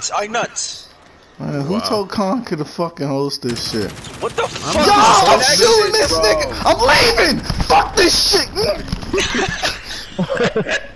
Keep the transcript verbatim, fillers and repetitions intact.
nuts. I nuts. Man, who Wow. told Conker to fucking host this shit? What the fuck? Yo, is I'm that? shooting this bro. nigga. I'm leaving. Fuck this shit.